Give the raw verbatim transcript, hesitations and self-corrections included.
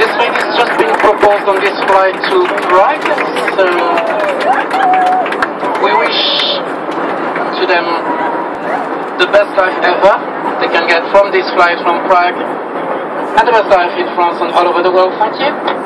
this train is just being proposed on this flight to Prague, so we wish to them the best life ever they can get from this flight from Prague, and the best life in France and all over the world. Thank you.